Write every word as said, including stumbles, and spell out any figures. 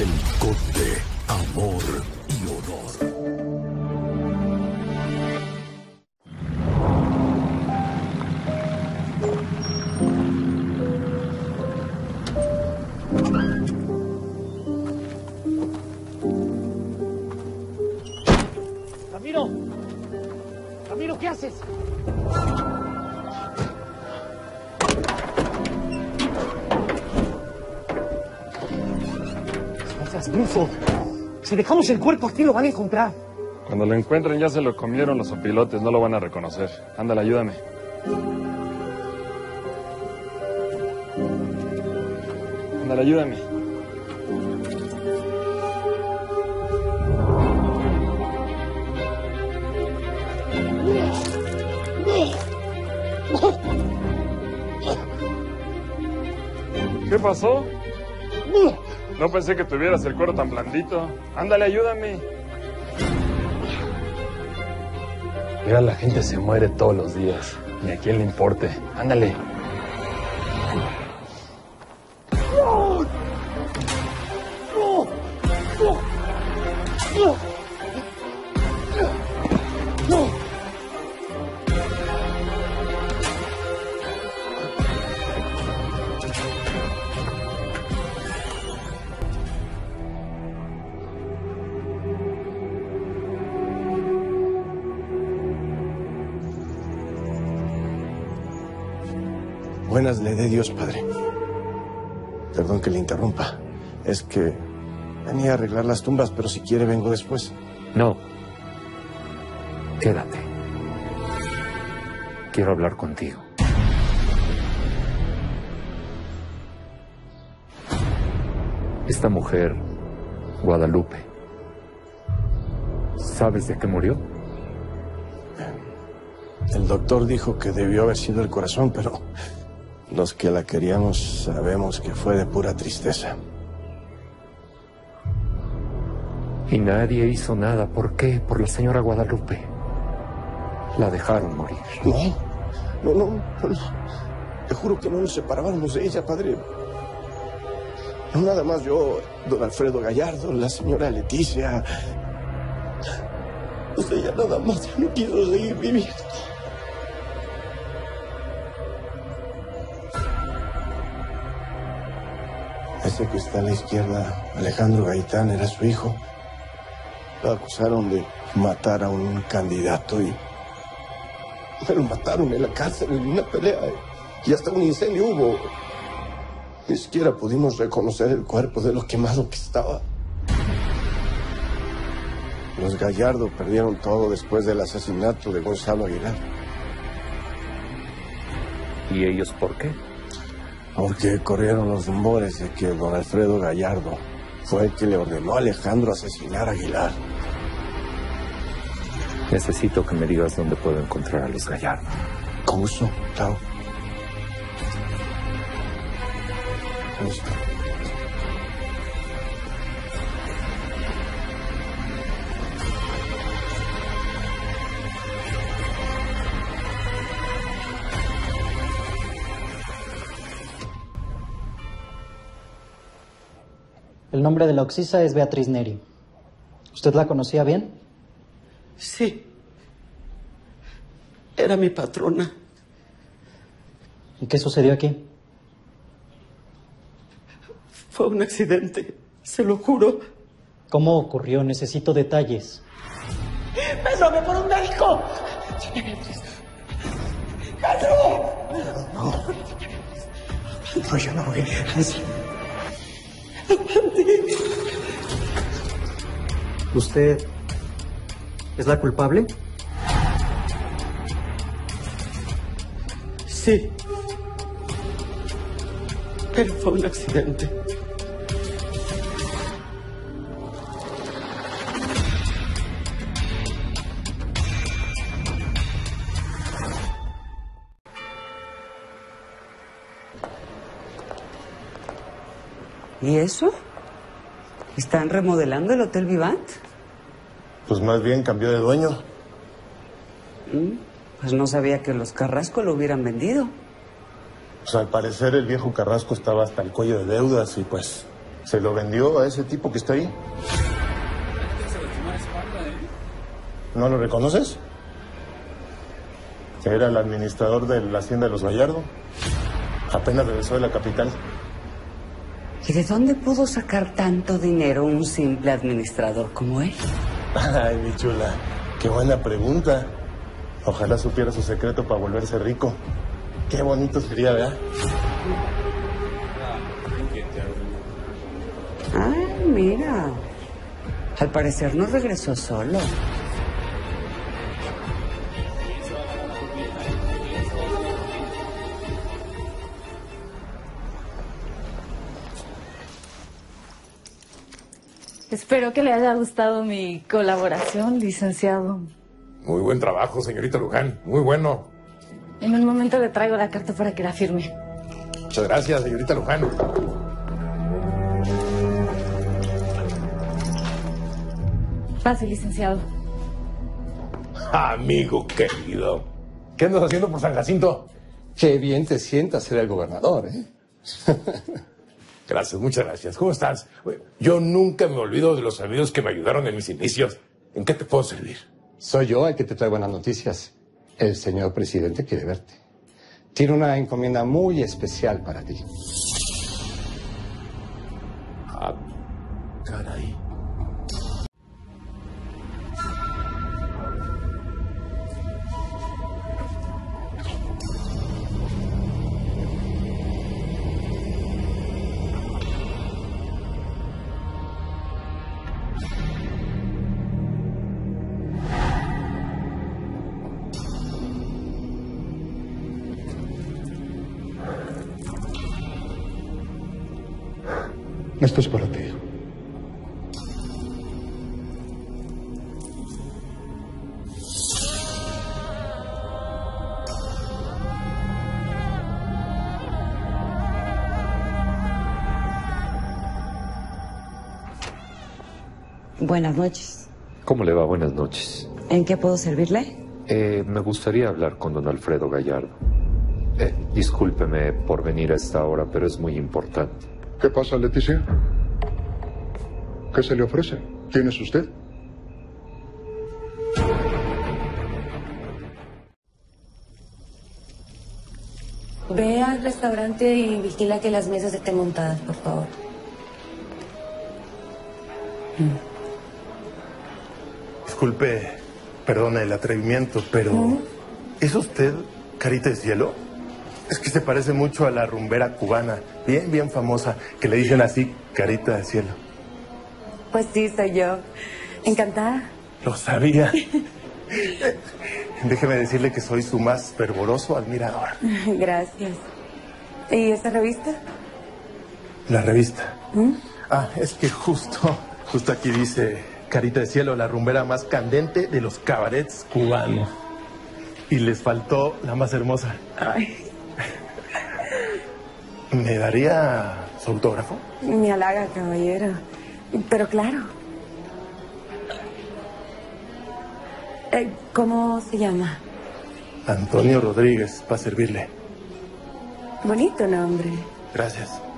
El Conde, amor y honor. Ramiro, Ramiro, ¿qué haces? No seas bruto. Si dejamos el cuerpo aquí lo van a encontrar. Cuando lo encuentren ya se lo comieron los opilotes, no lo van a reconocer. Ándale, ayúdame. Ándale, ayúdame. ¿Qué pasó? No pensé que tuvieras el cuero tan blandito. Ándale, ayúdame. Mira, la gente se muere todos los días. Ni a quién le importe. Ándale. ¡No! ¡No! ¡No! ¡No! ¡No! Buenas le dé Dios, padre. Perdón que le interrumpa. Es que venía a arreglar las tumbas, pero si quiere vengo después. No. Quédate. Quiero hablar contigo. Esta mujer, Guadalupe, ¿sabes de qué murió? El doctor dijo que debió haber sido el corazón, pero los que la queríamos sabemos que fue de pura tristeza. Y nadie hizo nada. ¿Por qué? Por la señora Guadalupe. La dejaron morir. No, no, no, no. Te juro que no nos separábamos de ella, padre. No nada más yo, don Alfredo Gallardo, la señora Leticia. Pues ella nada más no quiso seguir viviendo. Ese que está a la izquierda, Alejandro Gaitán, era su hijo. Lo acusaron de matar a un candidato y me lo mataron en la cárcel en una pelea y hasta un incendio hubo. Ni siquiera pudimos reconocer el cuerpo de lo quemado que estaba. Los Gallardo perdieron todo después del asesinato de Gonzalo Aguilar. ¿Y ellos por qué? Porque corrieron los rumores de que don Alfredo Gallardo fue el que le ordenó a Alejandro asesinar a Aguilar. Necesito que me digas dónde puedo encontrar a los Gallardo. Con gusto, claro. Con gusto. El nombre de la occisa es Beatriz Neri. ¿Usted la conocía bien? Sí. Era mi patrona. ¿Y qué sucedió aquí? Fue un accidente, se lo juro. ¿Cómo ocurrió? Necesito detalles. ¡Pedro, ve por un médico! ¡Pedro! No. No, yo no voy. ¿Usted es la culpable? Sí. Pero fue un accidente. ¿Y eso? ¿Están remodelando el Hotel Vivant? Pues más bien cambió de dueño. Mm, pues no sabía que los Carrasco lo hubieran vendido. Pues al parecer el viejo Carrasco estaba hasta el cuello de deudas y pues Se lo vendió a ese tipo que está ahí. ¿No lo reconoces? Era el administrador de la hacienda de los Gallardo. Apenas regresó de la capital. ¿Y de dónde pudo sacar tanto dinero un simple administrador como él? Ay, mi chula, qué buena pregunta. Ojalá supiera su secreto para volverse rico. Qué bonito sería, ¿verdad? Ay, mira. Al parecer no regresó solo. Espero que le haya gustado mi colaboración, licenciado. Muy buen trabajo, señorita Luján. Muy bueno. En un momento le traigo la carta para que la firme. Muchas gracias, señorita Luján. Pase, licenciado. Amigo querido. ¿Qué andas haciendo por San Jacinto? Qué bien te sientas ser el gobernador, ¿eh? Gracias, muchas gracias. ¿Cómo estás? Yo nunca me olvido de los amigos que me ayudaron en mis inicios. ¿En qué te puedo servir? Soy yo el que te trae buenas noticias. El señor presidente quiere verte. Tiene una encomienda muy especial para ti. Ah, caray. Esto es para ti. Buenas noches. ¿Cómo le va? Buenas noches. ¿En qué puedo servirle? Eh, me gustaría hablar con don Alfredo Gallardo. Eh, discúlpeme por venir a esta hora, pero es muy importante. ¿Qué pasa, Leticia? ¿Qué se le ofrece? ¿Quién es usted? Ve al restaurante y vigila que las mesas estén montadas, por favor. Disculpe, perdone el atrevimiento, pero... ¿Mm? ¿Es usted Carita de Cielo? Es que se parece mucho a la rumbera cubana, bien, bien famosa, que le dicen así, Carita de Cielo. Pues sí, soy yo. Encantada. Lo sabía. Déjeme decirle que soy su más fervoroso admirador. Gracias. ¿Y esta revista? La revista. ¿Mm? Ah, es que justo, justo aquí dice Carita de Cielo, la rumbera más candente de los cabarets cubanos. Y les faltó la más hermosa. Ay. ¿Me daría su autógrafo? Me halaga, caballero. Pero claro. Eh, ¿Cómo se llama? Antonio Rodríguez, para servirle. Bonito nombre. Gracias.